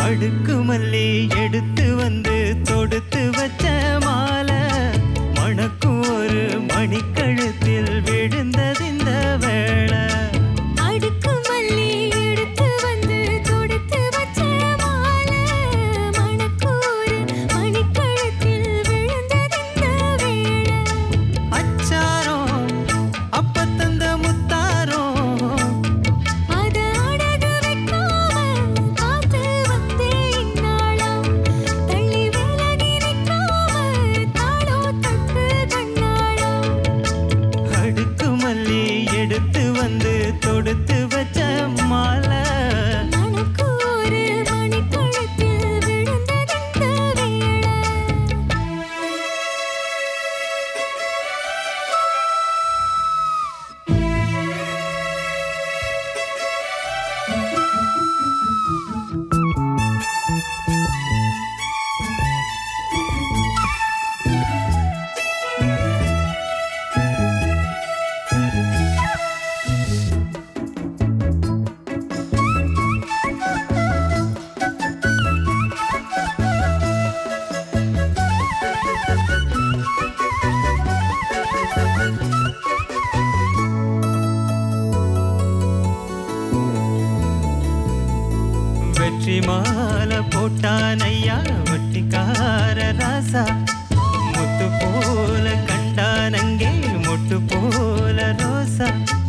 அடுக்கு மல்லி எடுத்து வந்து தொடுத்து வச்ச மாலை மணக்கும் ஒரு மணிக்கழுத்தில் விழுந்தது இந்த வேளை. அடுக்கு மல்லி எடுத்து வந்து தொடுத்து வச்ச மாலை மணக்கும் ஒரு மணிக்கழுத்தில் விழுந்தது இந்த வேளை. அச்சாரம் அப்ப தந்த முத்தாரம் அத அடகு வைக்காம காத்து வந்தே இந்நாளாம். தள்ளி விலகி நிற்காம தாளோ தட்டு கண்ணாளாம். அடுக்கு மல்லி எடுத்து வந்து தொடுத்து வச்ச மாலை மணக்கும் ஒரு மணிக்கழுத்தில் விழுந்தது இந்த வேளை. வெற்றி மாலை போட்டானையா வட்டிக்கார ராசா முத்து போல கண்டானங்கே மொட்டு போல ரோசா